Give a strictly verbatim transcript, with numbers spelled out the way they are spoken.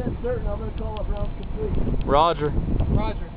that certain, I'm going to call it round complete. Roger. Roger.